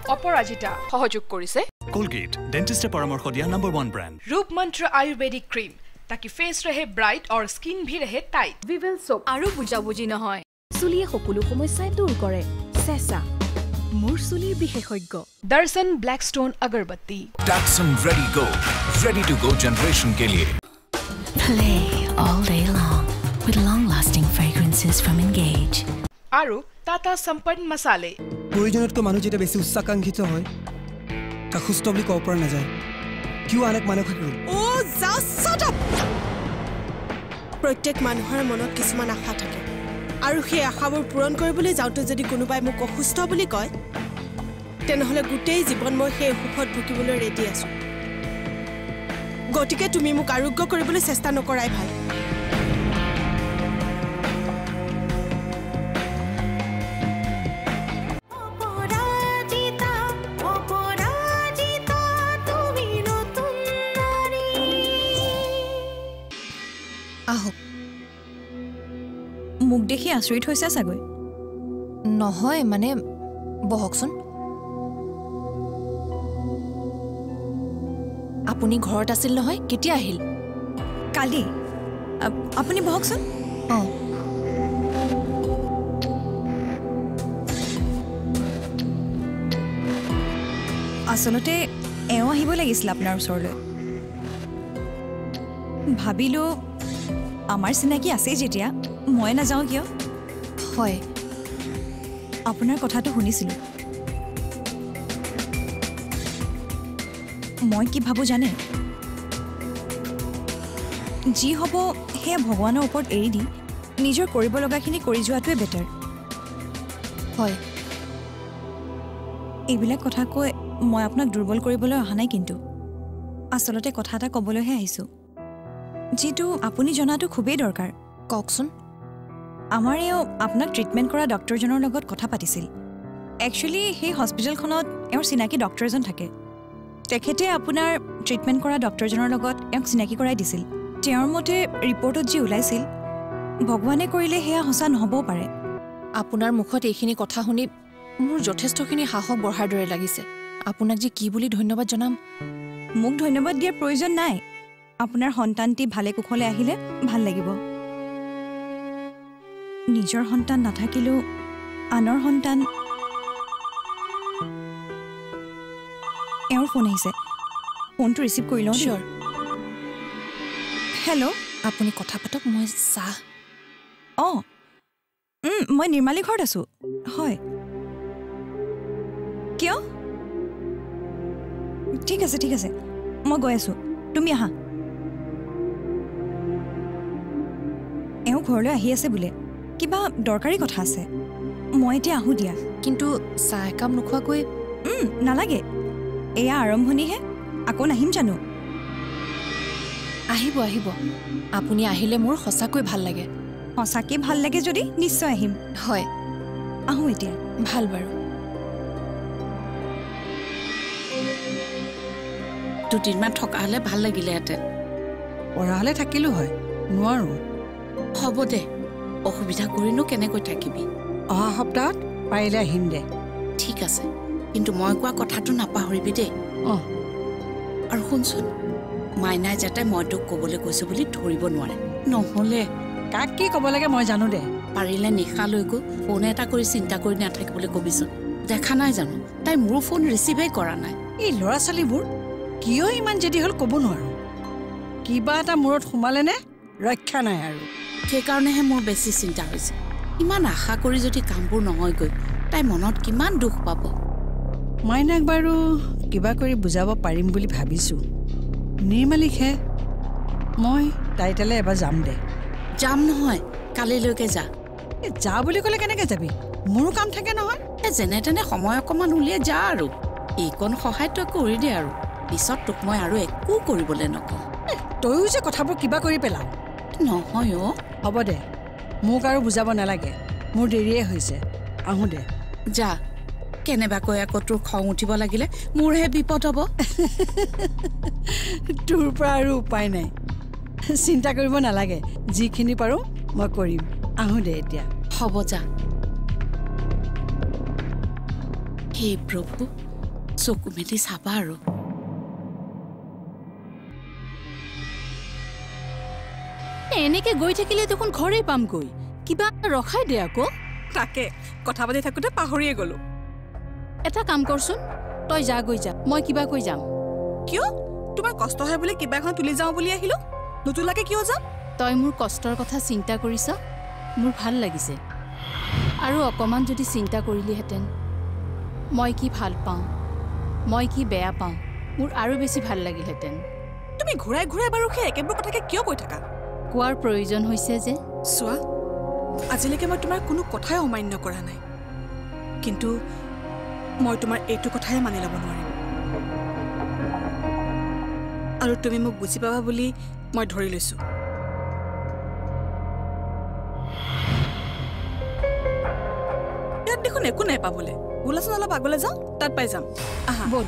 অপৰাজিতা সহযোগ কৰিছে কোলগেট ডেন্টিস্টে পৰামৰ্শ দিয়া নম্বৰ 1 ব্ৰাণ্ড रूप मंत्र आयुर्वेदिक क्रीम ताकि फेस रहे ब्राइट और स्किन भी रहे टाइट विवेल सोप আৰু বুজাবুজি নহয় চুলিয়ে সকলো সমস্যা দূৰ কৰে চেসা মোৰ চুলিৰ বিশেষজ্ঞ दर्शन ब्लैकस्टोन अगरबत्ती Datsun ready to go generation के लिए Play all day long with long-lasting fragrances from Engage. আৰু টাটা সম্পন্ন মসালে প্ৰয়োজনতকৈ মানুহ যেটা বেছি উচ্চাকাংক্ষিত হয় তা সুস্থ বুলি ক'ব পৰা নাযায় কিয় আনক মানুহ থাকিব ও জাস্ট শাট আপ প্ৰত্যেক মানুহৰ মনত কিছুমান আশা থাকে আৰু সেই আশাবোৰ পূৰণ কৰিবলৈ যাওঁতে যদি কোনোবাই মোক অসুস্থ বুলি কয় তেনেহলে গোটেই জীৱন মই সেই সুখত ভুকিবলৈ ৰেডি আছো গতিকে তুমি মোক আৰোগ্য কৰিবলৈ চেষ্টা নকৰাই ভাল মুখ দেখি আচৰিত হৈছে চাগৈ নহয় মানে বহকচোন আপুনি ঘৰত আছিল নহয় কেতিয়া আহিল কালি আপুনি বহকচোন আচলতে এওঁ আহিব লাগিছিল আপোনাৰ ওচৰলৈ ভাবিলো আমাৰ চিনাকি আছে যেতিয়া মই নাযাওঁ কিয় হয় আপোনাৰ কথাটো শুনিছিলোঁ মই কি ভাবো জানে যি হ'ব সেয়া ভগৱানৰ ওপৰত এৰি দি নিজৰ কৰিব লগাখিনি কৰি যোৱাটোৱে বেটাৰ হয় এইবিলাক কথা কৈ মই আপোনাক দুৰ্বল কৰিবলৈ অহা নাই কিন্তু আচলতে কথা এটা ক'বলৈহে আহিছোঁ যেটো আপুনি জনাটো খুবেই দৰকাৰ কওকচোন আমাৰ এও আপোনাক ট্ৰিটমেণ্ট কৰা ডক্টৰজনৰ লগত কথা পাতিছিল একচুৱেলি সেই হস্পিটেলখনত এওঁৰ চিনাকি ডক্টৰ এজন থাকে তেখেতে আপোনাৰ ট্ৰিটমেণ্ট কৰা ডক্টৰজনৰ লগত এওঁক চিনাকি কৰাই দিছিল তেওঁৰ মতে ৰিপৰ্টত যি ওলাইছিল ভগৱানে কৰিলে সেয়া সঁচা নহ'বও পাৰে আপোনাৰ মুখত এইখিনি কথা শুনি মোৰ যথেষ্টখিনি সাহস বঢ়াৰ দৰে লাগিছে আপোনাক যে কি বুলি ধন্যবাদ জনাম মোক ধন্যবাদ দিয়াৰ প্ৰয়োজন নাই আপোনাৰ সন্তানটি ভালে কুশলে আহিলে ভাল লাগিব নিজৰ সন্তান নাথাকিলেও আনৰ সন্তান এওঁৰ ফোন আহিছে ফোনটো ৰিচিভ কৰি লওঁ চিয়'ৰ হেল্ল' আপুনি কথা পাতক মই চাহ অঁ মই নিৰ্মালী ঘৰত আছোঁ হয় কিয় ঠিক আছে মই গৈ আছোঁ তুমি আহা এওঁ ঘৰলৈ আহি আছে বোলে কিবা দৰকাৰী কথা আছে মই এতিয়া আহোঁ দিয়া কিন্তু চাহ একাপ নোখোৱাকৈ নালাগে এয়া আৰম্ভণিহে আকৌ নাহিম জানো আহিব আপুনি আহিলে মোৰ সঁচাকৈ ভাল লাগে সঁচাকৈ ভাল লাগে যদি নিশ্চয় আহিম হয় আহোঁ এতিয়া ভাল বাৰু দুদিনমান থকা হ'লে ভাল লাগিলেহেঁতেন পঢ়া হ'লে থাকিলোঁ হয় নোৱাৰোঁ হ'ব দে অসুবিধা কৰিনো কেনেকৈ থাকিবি অহা সপ্তাহত পাৰিলে আহিম দে ঠিক আছে কিন্তু মই কোৱা কথাটো নাপাহৰিবি দেই অঁ আৰু শুনচোন মাইনাই যাতে মই তোক ক'বলৈ কৈছোঁ বুলি ধৰিব নোৱাৰে নহ'লে কাক কি ক'ব লাগে মই জানো দে পাৰিলে নিশালৈকো ফোন এটা কৰি চিন্তা কৰি নাথাকিবলৈ কবিচোন দেখা নাই জানো তাই মোৰ ফোন ৰিচিভেই কৰা নাই এই ল'ৰা ছোৱালীবোৰ কিয় ইমান জেদি হ'ল ক'ব নোৱাৰোঁ কিবা এটা মূৰত সোমালেনে ৰক্ষা নাই আৰু সেইকাৰণেহে মোৰ বেছি চিন্তা হৈছে ইমান আশা কৰি যদি কামবোৰ নহয়গৈ তাই মনত কিমান দুখ পাব মাইনাক বাৰু কিবা কৰি বুজাব পাৰিম বুলি ভাবিছোঁ নিৰ্মালীকহে মই তাই তালৈ এবাৰ যাম দে যাম নহয় কালিলৈকে যা বুলি ক'লে কেনেকৈ যাবি মোৰো কাম থাকে নহয় যেনে তেনে সময় অকণমান উলিয়াই যা আৰু এইকণ সহায় তই কৰি দে আৰু পিছত তোক মই আৰু একো কৰিবলৈ নকওঁ তয়ো যে কথাবোৰ কিবা কৰি পেলাও নহয় হ'ব দে মোক আৰু বুজাব নালাগে মোৰ দেৰিয়ে হৈছে আহোঁ দে যা কেনেবাকৈ আকৌ তোৰ খং উঠিব লাগিলে মোৰহে বিপদ হ'ব তোৰ পৰা আৰু উপায় নাই চিন্তা কৰিব নালাগে যিখিনি পাৰোঁ মই কৰিম আহোঁ দে এতিয়া হ'ব যা হে প্ৰভু চকু মেলি চাবা আৰু এনেকে গৈ থাকিলে দেখোন ঘৰে পামগৈ কিবা ৰখাই দে আকৌ তাকে কথা পাতি থাকোতে পাহৰিয়ে গলো এটা কাম কৰচোন তই যা গৈ যা মই কিবা কৈ যাম কিয় তোমাৰ কষ্ট হয় বুলি কিবা এখন তুলি যাওঁ বুলি আহিলো নুতুলাকে কিয় যাম তই মোৰ কষ্টৰ কথা চিন্তা কৰিছ মোৰ ভাল লাগিছে আৰু অকমান যদি চিন্তা কৰিলিহেঁতেন মই কি ভাল পাওঁ মই কি বেয়া পাওঁ মোৰ আৰু বেছি ভাল লাগিলহেঁতেন তুমি ঘূৰাই ঘূৰাই বাৰু সেই একেবোৰ কথাকে কিয় কৈ থাকা কোৱাৰ প্ৰয়োজন হৈছে যে চোৱা আজিলৈকে মই তোমাৰ কোনো কথাই অমান্য কৰা নাই কিন্তু মই তোমাৰ এইটো কথাই মানি ল'ব নোৱাৰিম আৰু তুমি মোক বুজি পাবা বুলি মই ধৰি লৈছো ইয়াত দেখোন একো নাই পাবলৈ বোলাচোন অলপ আগলৈ যাওঁ তাত পাই যাম আহা বল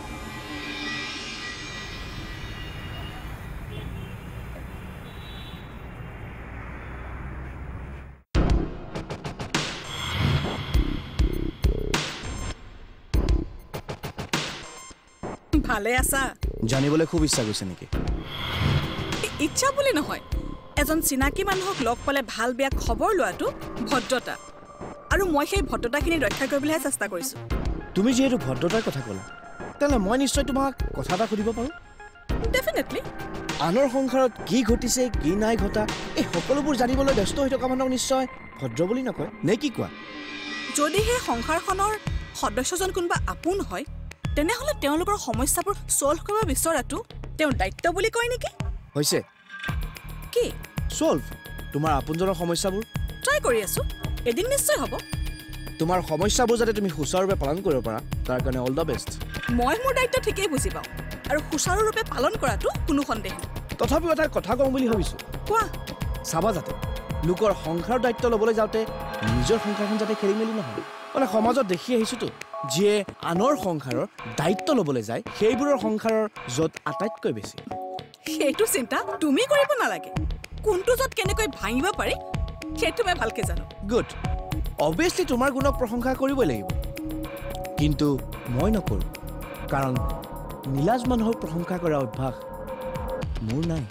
ভালে আছা জানিবলৈ খুব ইচ্ছা গৈছে নেকি ইচ্ছা বুলি নহয় এজন চিনাকি মানুহক লগ পালে ভাল বেয়া খবৰ লোৱাটো ভদ্ৰতা আৰু মই সেই ভদ্ৰতাখিনি ৰক্ষা কৰিবলৈ চেষ্টা কৰিছো তুমি যেহেতু ভদ্ৰতাৰ কথা ক'লা তেনে মই নিশ্চয় তোমাক কথা এটা সুধিব পাৰোঁ ডেফিনেটলি আনৰ সংসাৰত কি ঘটিছে কি নাই ঘটা এই সকলোবোৰ জানিবলৈ ব্যস্ত হৈ থকা মানুহক নিশ্চয় ভদ্ৰ বুলি নকয় নে কি কোৱা যদি সেই সংসাৰখনৰ সদস্যজন কোনোবা আপোন হয় তেনেহ'লে তেওঁলোকৰ সমস্যাবোৰ সলভ কৰিব বিচৰাটো তেওঁৰ দায়িত্ব বুলি কয় নেকি হৈছে কি সলভ তোমাৰ আপোনজনৰ সমস্যাবোৰ ট্ৰাই কৰি আছো এদিন নিশ্চয় হ'ব তোমাৰ সমস্যাবোৰ যাতে তুমি সুচাৰুৰূপে পালন কৰিব পাৰা তাৰ কাৰণে অল দ্য বেষ্ট মই মোৰ দায়িত্ব ঠিকেই বুজি পাওঁ আৰু সুচাৰুৰূপে পালন কৰাটো কোনো সন্দেহ নাই তথাপিও এটা কথা কওঁ বুলি ভাবিছোঁ কোৱা চাবা যাতে লোকৰ সংসাৰৰ দায়িত্ব ল'বলৈ যাওঁতে নিজৰ সংসাৰখন যাতে খেলি মেলি নহয় মানে সমাজত দেখি আহিছোঁতো যিয়ে আনৰ সংসাৰৰ দায়িত্ব ল'বলৈ যায় সেইবোৰৰ সংসাৰৰ য'ত আটাইতকৈ বেছি সেইটো চিন্তা তুমি কৰিব নালাগে কোনটো য'ত কেনেকৈ ভাঙিব পাৰি সেইটো মই ভালকৈ জানো গুড অবভিয়াছলি তোমাৰ গুণক প্ৰশংসা কৰিবই লাগিব কিন্তু মই নকৰোঁ কাৰণ নীলাজ মানুহক প্ৰশংসা কৰা অভ্যাস মোৰ নাই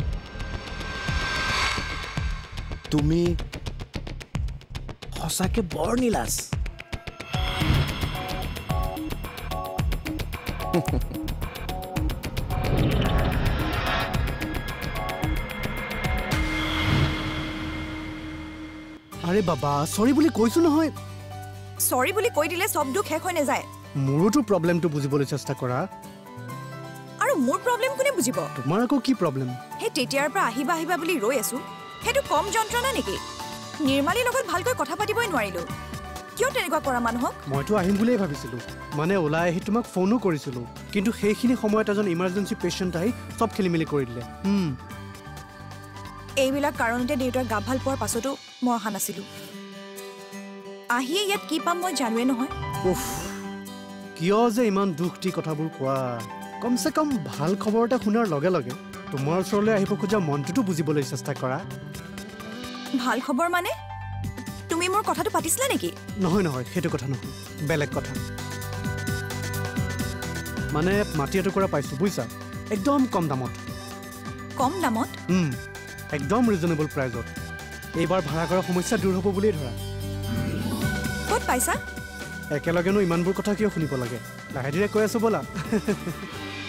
তুমি সঁচাকৈ বৰ নীলাজ আৰে বাবা সৰি বুলি কৈছো নহয় সৰি বুলি কৈ দিলে সব দুখ শেষ হৈ নাযায় মোৰোতো প্ৰব্লেমটো বুজিবলৈ চেষ্টা কৰা আৰু মোৰ প্ৰব্লেম কোনে বুজিব তোমাৰ আকৌ কি প্ৰব্লেম হে তেতিয়াৰ পৰা আহিবা আহিবা বুলি ৰৈ আছো হেতু কম যন্ত্ৰণা নেকি নিৰ্মালীৰ লগত ভালকৈ কথা পাতিবই নোৱাৰিলো কিয় তেনেকুৱা কৰা মানুহক মইতো আহিম বুলিয়ে ভাবিছিলো মানে ওলাই আহি তোমাক ফোনো কৰিছিলো কিন্তু সেইখিনি সময়ত এজন ইমাৰ্জেঞ্চি পেচেণ্ট আহি সব খেলি মেলি কৰি দিলে এইবিলাক কাৰণতে দেউতাৰ গা ভাল পোৱাৰ পাছতো মই অহা নাছিলো আহিয়ে ইয়াত কি পাম মই জানোৱে নহয় উফ কিয় যে ইমান দুখ দি কথাবোৰ কোৱা কমচে কম ভাল খবৰ এটা শুনাৰ লগে লগে তোমাৰ ওচৰলৈ আহিব খোজা মনটোতো বুজিবলৈ চেষ্টা কৰা ভাল খবৰ মানে তুমি মোৰ কথাটো পাতিছিলা নেকি নহয় নহয় সেইটো কথা নহয় বেলেগ কথা মানে মাটি এটুকুৰা পাইছো বুজিছা একদম কম দামত একদম ৰিজনেবল প্ৰাইজত এইবাৰ ভাড়া কৰা সমস্যা দূৰ হ'ব বুলিয়ে ধৰা ক'ত পাইছা একেলগেনো ইমানবোৰ কথা কিয় শুনিব লাগে লাহে ধীৰে কৈ আছো ব'লা